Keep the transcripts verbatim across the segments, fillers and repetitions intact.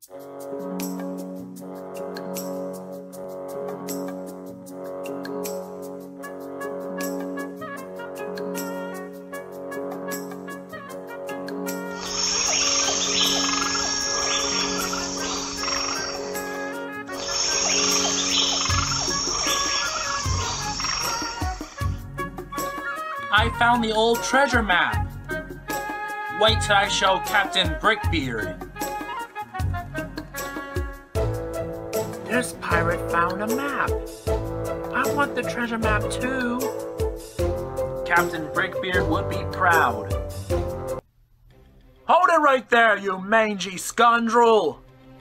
I found the old treasure map. Wait till I show Captain Brickbeard. This pirate found a map. I want the treasure map too. Captain Brickbeard would be proud. Hold it right there, you mangy scoundrel!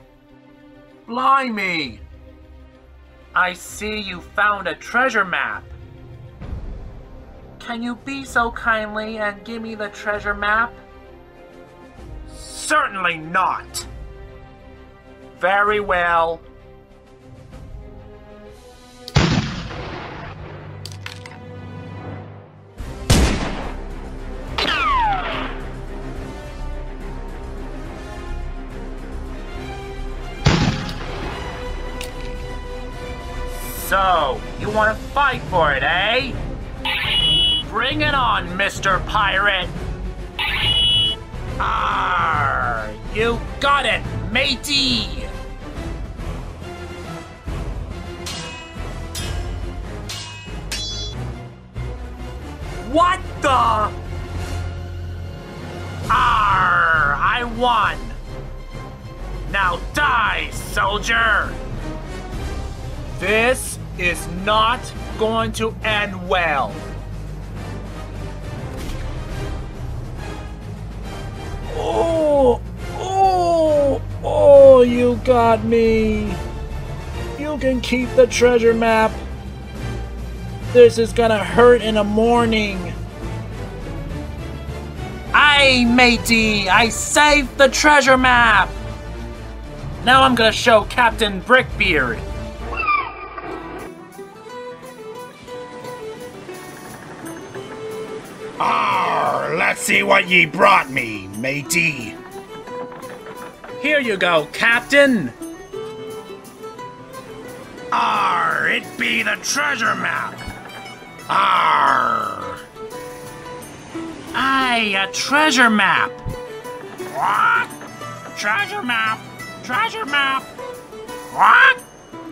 Blimey! I see you found a treasure map. Can you be so kindly and give me the treasure map? Certainly not. Very well. So, you want to fight for it, eh? Bring it on, Mister Pirate! Arr! You got it, matey! What the? Arr! I won! Now die, soldier! This is not going to end well. Oh, oh, oh, you got me. You can keep the treasure map. This is gonna hurt in the morning. Aye, matey, I saved the treasure map. Now I'm gonna show Captain Brickbeard. Arr, let's see what ye brought me, matey. Here you go, Captain. Arr, it be the treasure map. Arr. Aye, a treasure map. What? Treasure map? Treasure map? What?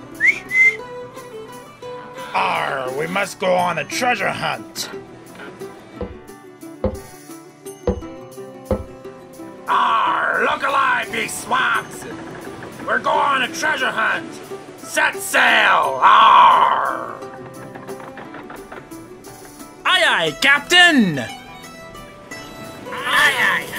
Arr, we must go on a treasure hunt. Arr, look alive, ye swabs! We're going on a treasure hunt! Set sail! Arr! Aye aye, Captain! Aye aye!